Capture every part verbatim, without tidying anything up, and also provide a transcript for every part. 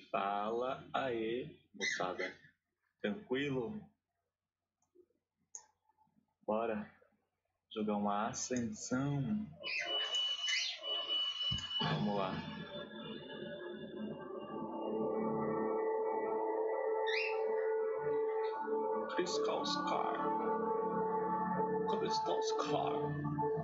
Fala aí, moçada. Tranquilo? Bora jogar uma ascensão. Vamos lá. Crystal Scar. Crystal Scar.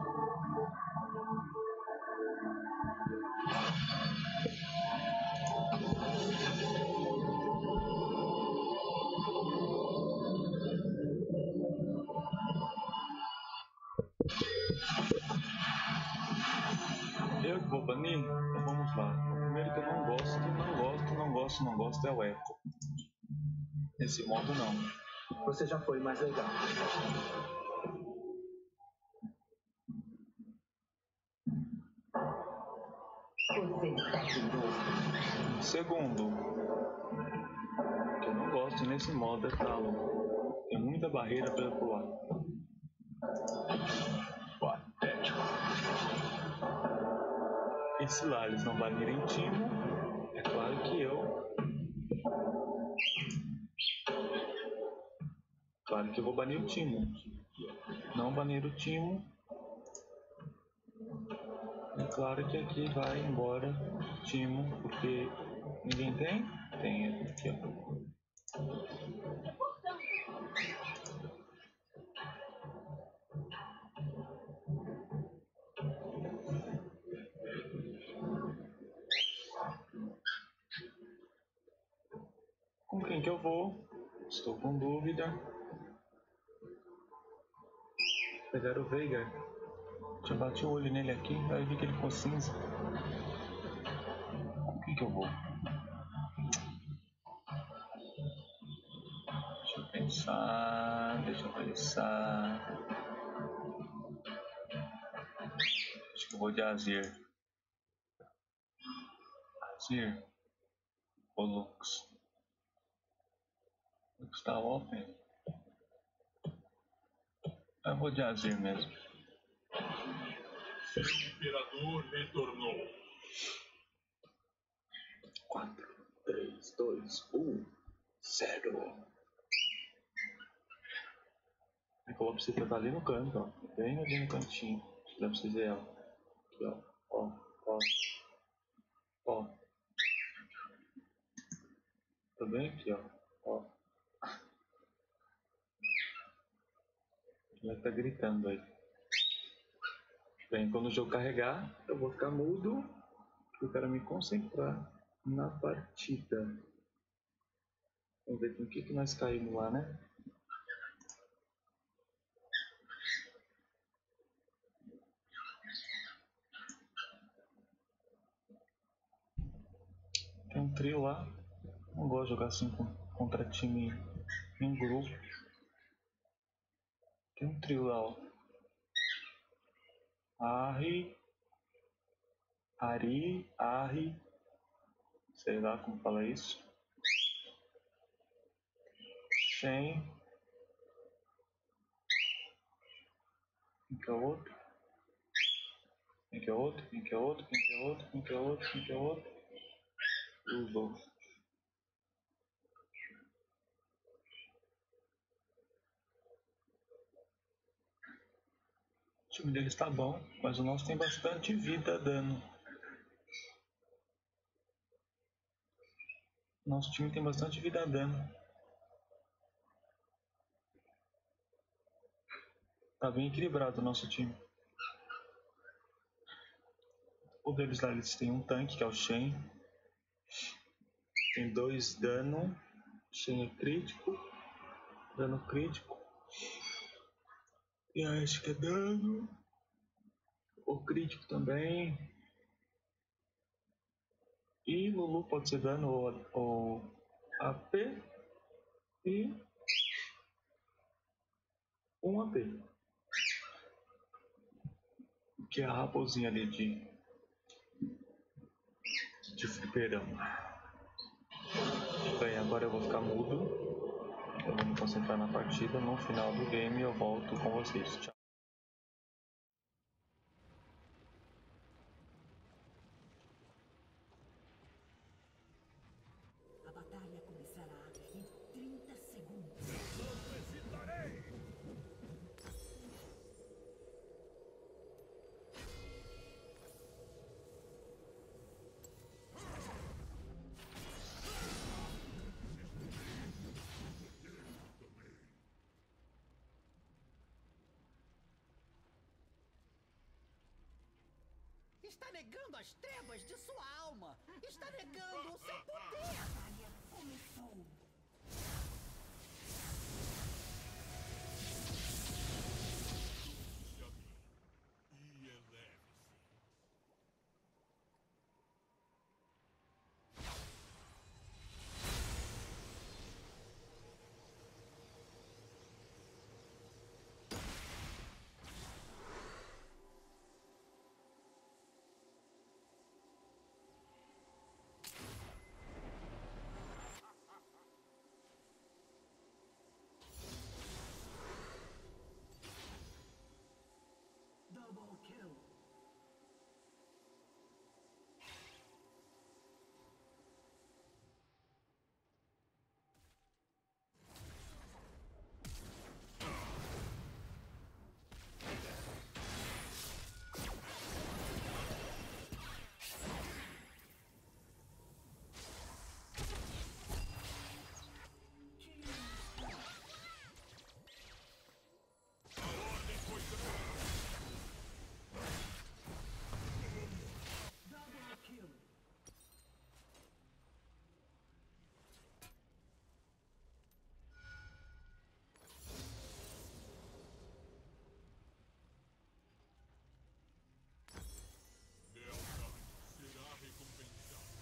Eu que vou banir? Então vamos lá. O primeiro que eu não gosto, não gosto, não gosto, não gosto é o Echo. Nesse modo não. Você já foi mais legal. Você está perigoso. Segundo, que eu não gosto nesse modo é Talon. Tem muita barreira para eu pular. Patético. E se lá eles não banirem Timo, é claro que eu. Claro que eu vou banir o Timo. Não banir o Timo. É claro que aqui vai embora Timo, porque ninguém tem? Tem aqui, ó. Com quem que eu vou? Estou com dúvida. Pegar o Veigar. Já bati o olho nele aqui, aí vi que ele ficou cinza. Com quem que eu vou? Deixa eu pensar, deixa eu pensar. Acho que eu vou de Azir. Azir. Ou Lux. Lux tá open. Eu vou de Azir mesmo. Seu imperador retornou. quatro, três, dois, um, zero. A Colopsita tá ali no canto, ó. Bem ali no cantinho. Acho que dá pra vocês verem ela. Aqui, ó. Ó, ó. Ó. Tá bem aqui, ó. Ó. Ela tá gritando aí. Bem, quando o jogo carregar, eu vou ficar mudo. Porque eu quero me concentrar na partida. Vamos ver com o que, que nós caímos lá, né? Tem um trio lá. Não gosto de jogar assim com, contra time em grupo. Tem um trio lá, ó. Ari, Ari, Ari, sei lá como fala isso. Shen. Quem que é o outro? Quem que é outro? Quem que é outro? Quem que é outro? Quem que é outro? Quem que é outro? Usou. O time deles tá bom, mas o nosso tem bastante vida dando. Nosso time tem bastante vida dando. Tá bem equilibrado o nosso time. O deles lá, eles têm um tanque, que é o Shen. Tem dois dano. Shen é crítico. Dano crítico. E a Ashe que é dano. O crítico também. E Lulu pode ser dano ou, ou A P. E um A P. Que é a raposinha ali de, de fliperão. Bem, agora eu vou ficar mudo. Eu vou me concentrar na partida. No final do game eu volto com vocês. Tchau. está negando as trevas de sua alma! Está negando o seu poder! A batalha começou. Se a mim e eleve-se. Double kill. Double kill. Lealdade será recompensada.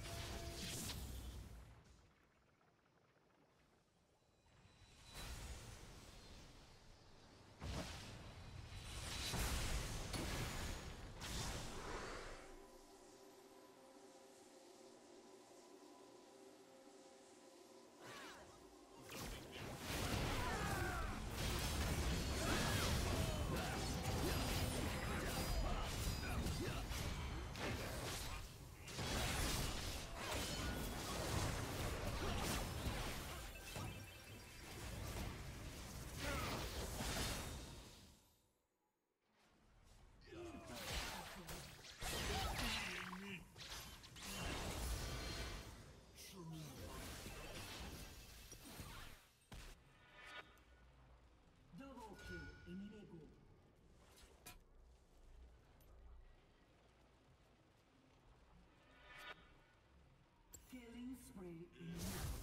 Double kill inimigo. Killing spree inimigo.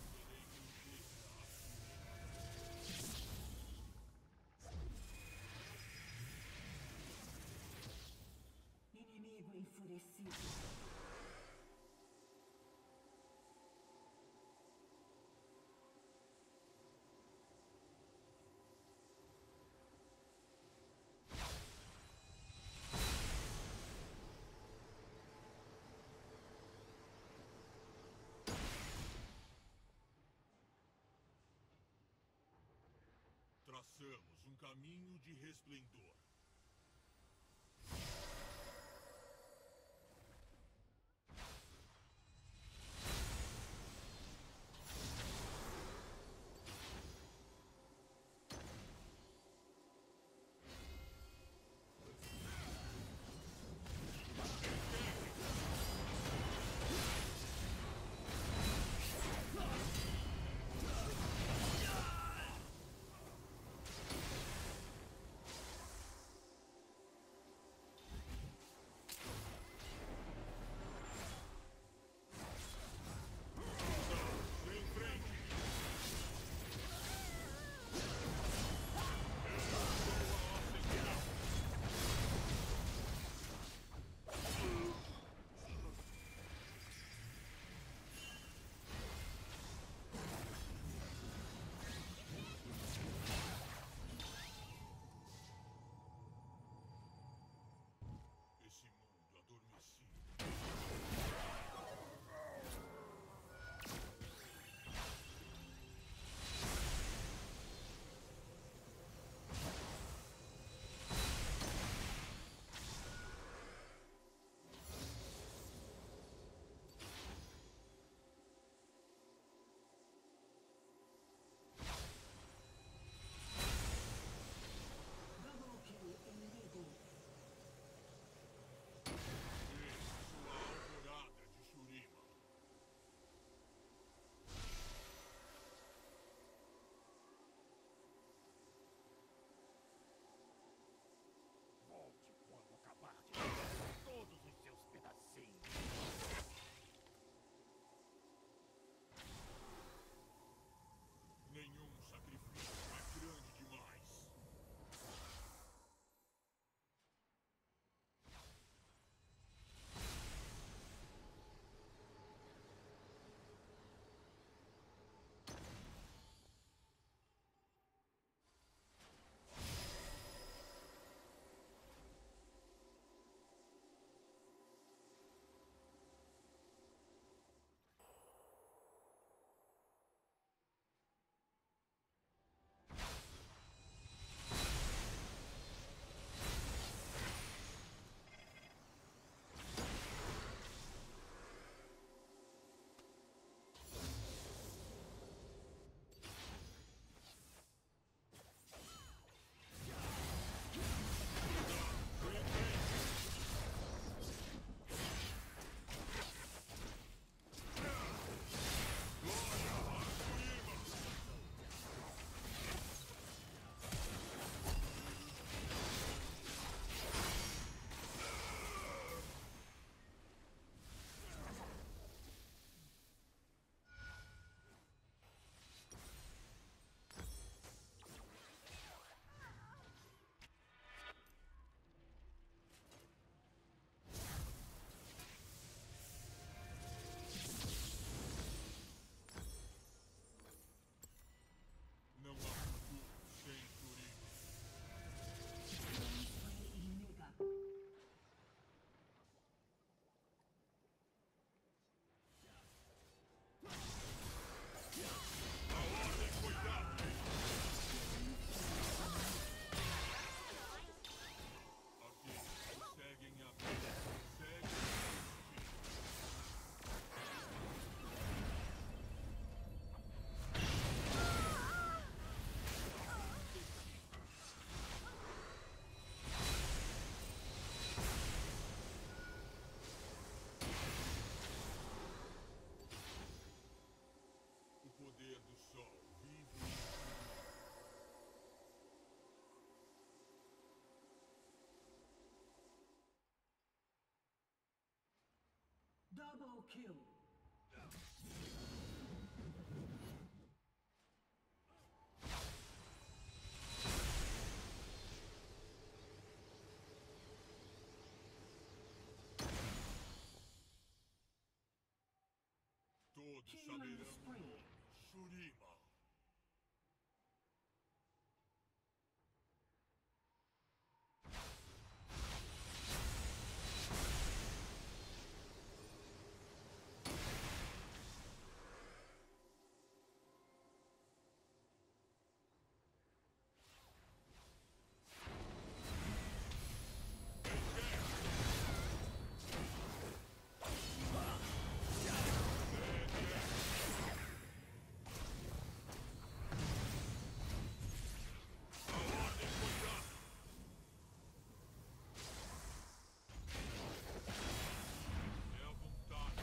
Inimigo enfurecido. Traçamos um caminho de resplendor. kill. Todos Killing saberão spree. Shurima. É a vontade.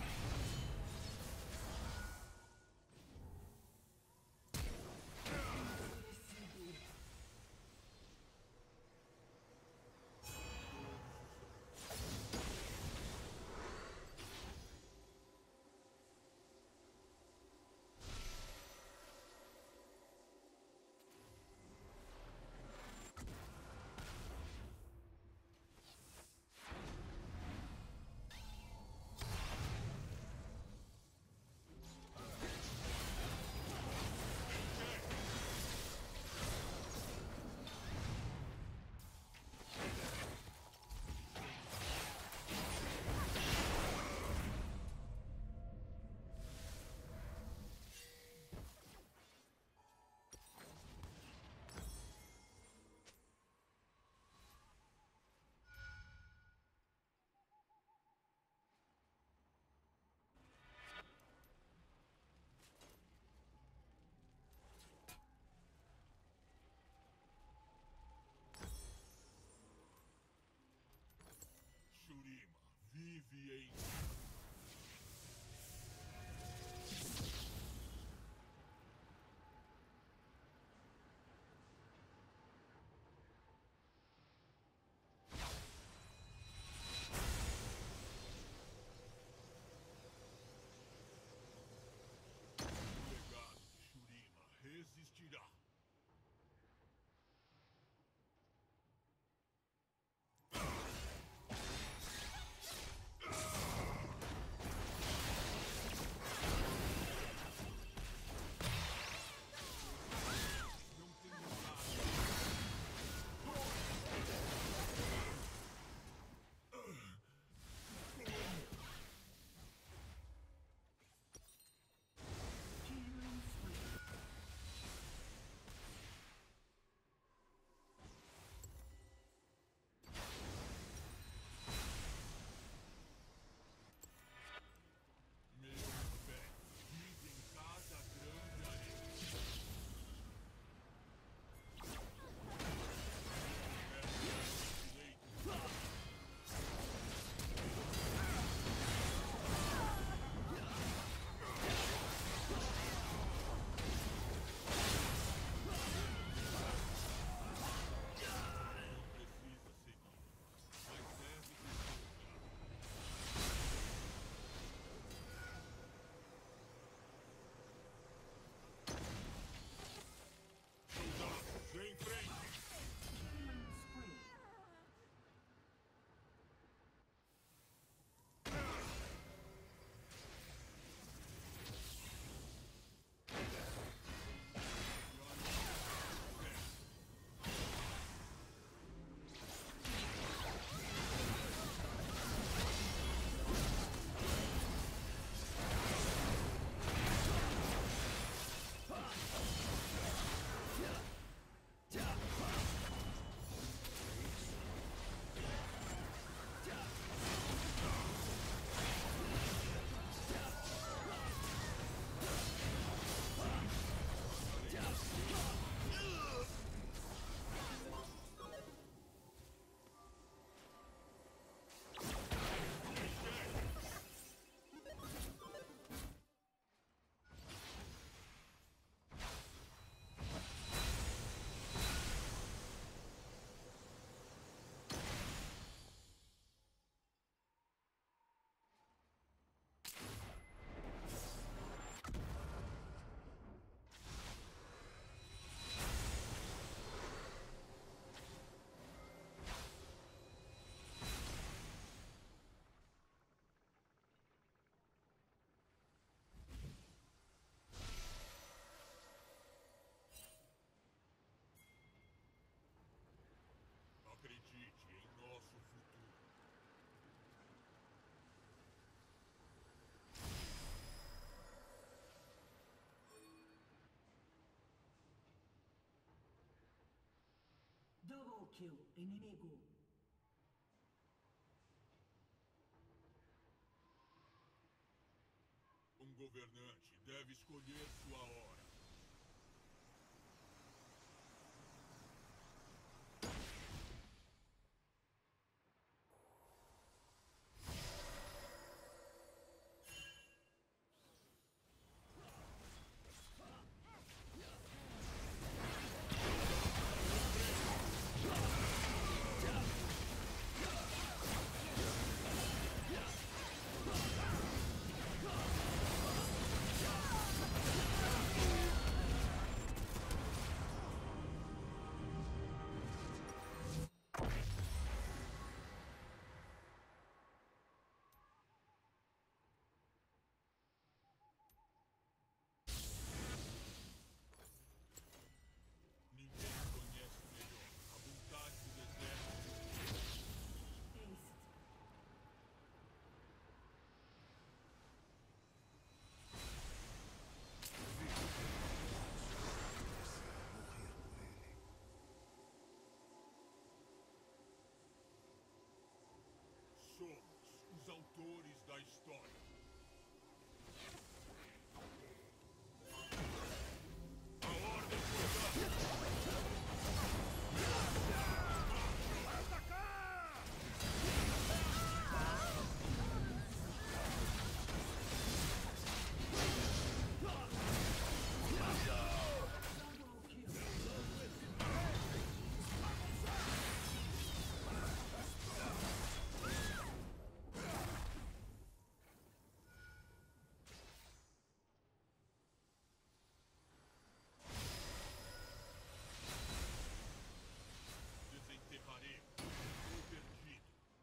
Shurima vive em o legado de Shurima resistirá. kill inimigo. Um governante deve escolher sua hora. Ninguém conhece melhor a vontade do deserto. Haste. Somos os autores da história. A ordem foi dada. Double kill. Desenterraremos o perdido.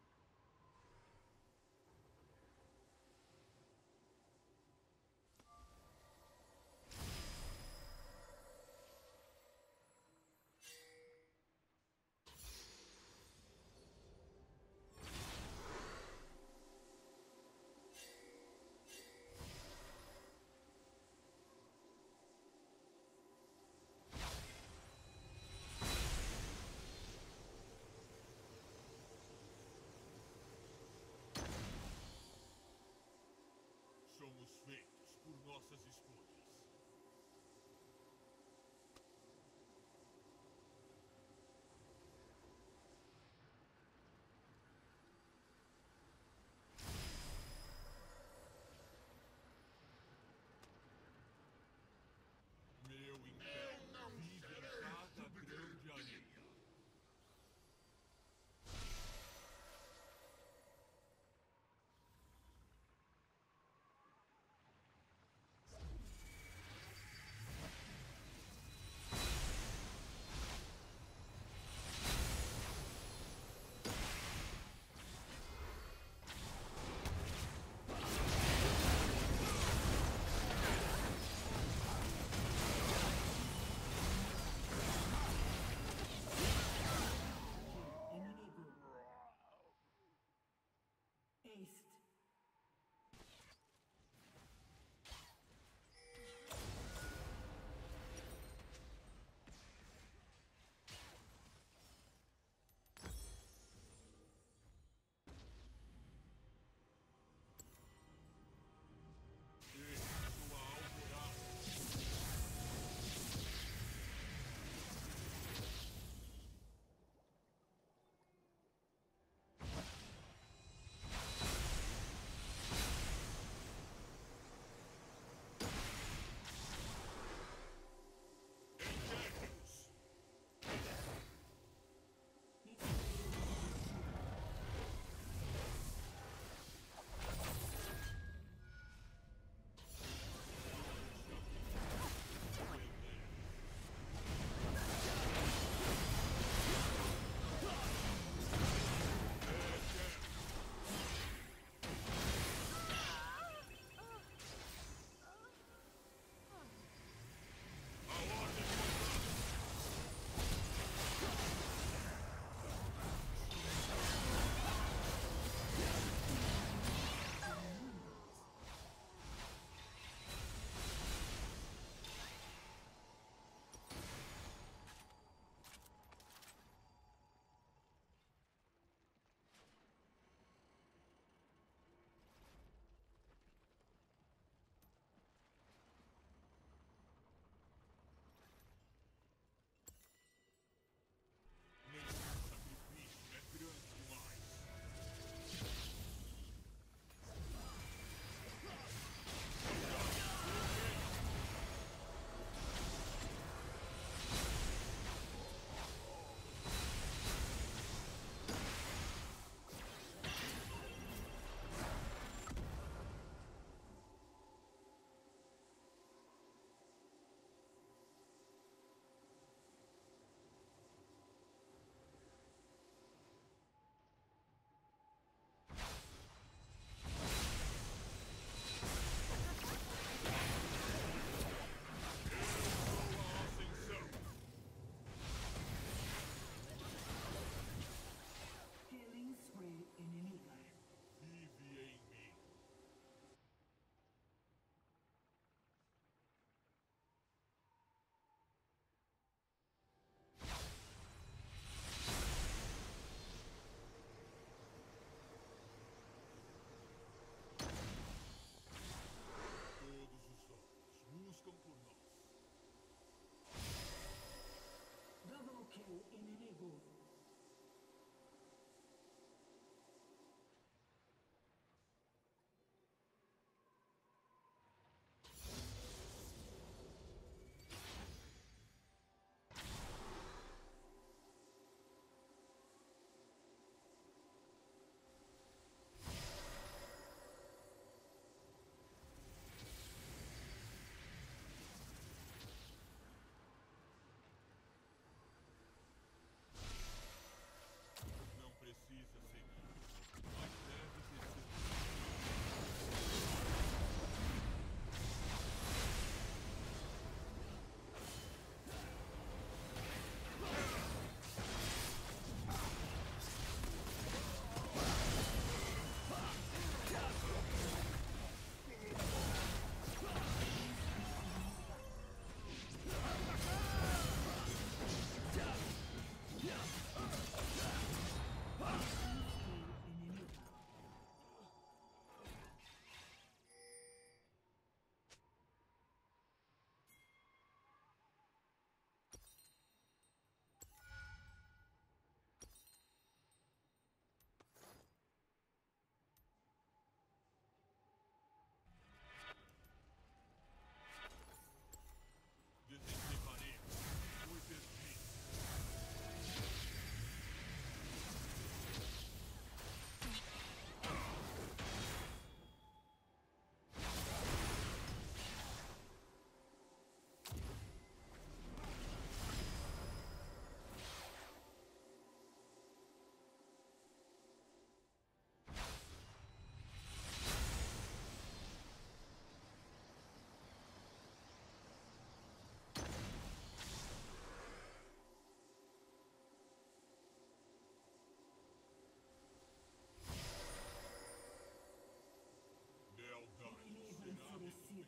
Somos feitos por nossas escolhas. Meu império vive em cada grande areia.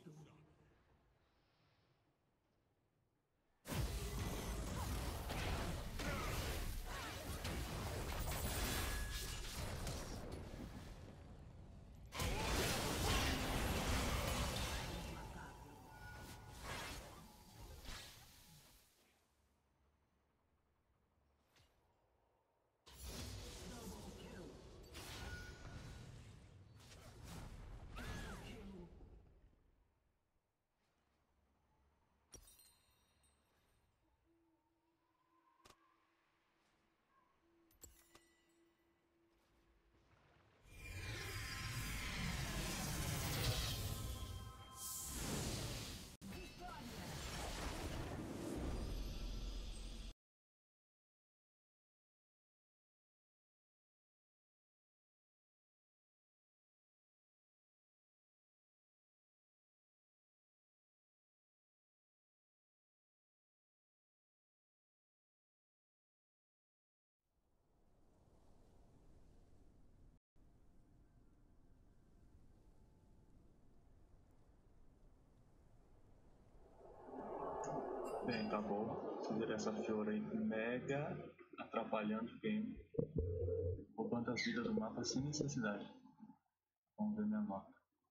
Bem, acabou. Fazer essa Fiora aí mega atrapalhando o game. Roubando as vidas do mapa sem necessidade. Vamos ver minha nota.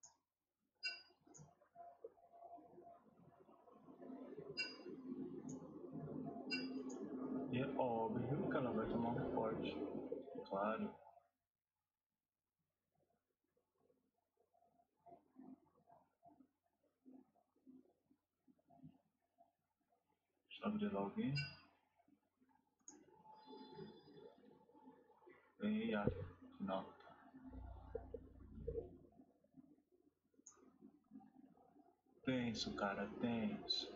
E é óbvio que ela vai tomar um forte. Claro. Deixa eu abrir login. Ganhei a nota. Tenso, cara, tenso.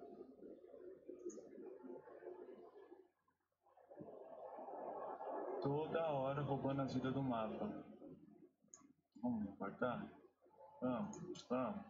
Toda hora roubando as vidas do mapa. Vamos me importar? Vamos, vamos.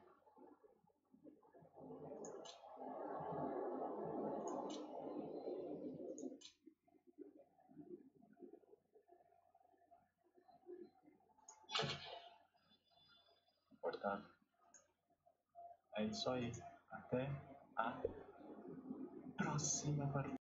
Importado. É isso aí. Até a próxima partida.